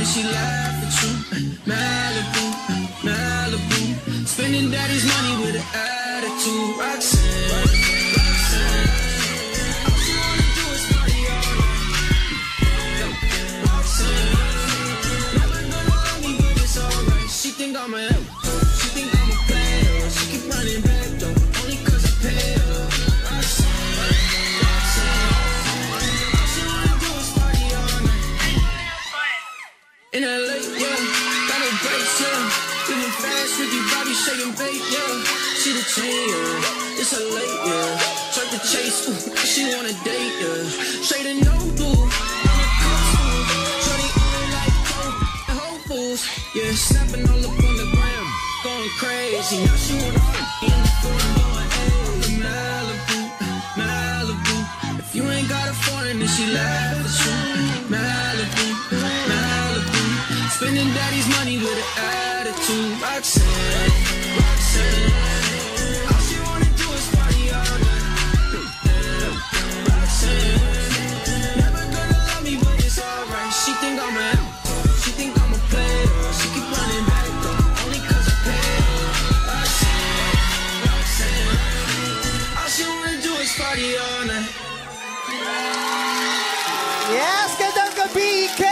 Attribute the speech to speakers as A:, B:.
A: and she laugh at you. Malibu, Malibu, spending daddy's money with an attitude. Roxanne, Roxanne, all she wanna do is party all night. Roxanne, never gonna love me, but it's alright. She think I'm a she think I'm a player. She keep running back though, only cause I pay her. Roxanne, Roxanne, all she wanna do is party all night. In LA, yeah, got no brakes, yeah. Living fast, Ricky Bobby shaking bait, yeah. She the chain, yeah. It's a late, yeah. Tried to chase, ooh, she wanna date, yeah. Straight and no blue, I'm a costume. Shorty only like Whole Foods, yeah. Snapping all up on the gram, going crazy. Now she wanna be in the phone, going, hey, Malibu, Malibu. If you ain't got a foreign, then she laugh at you. Malibu, Malibu, spending daddy's money with an attitude. Roxanne, Roxanne, all she wanna do is party all night. Roxanne, never gonna love me, but it's alright. She think I'm a player. She keep running back though, only cause I pay her. Roxanne, Roxanne, all she wanna do is party all night.
B: Yes, gandang gabi,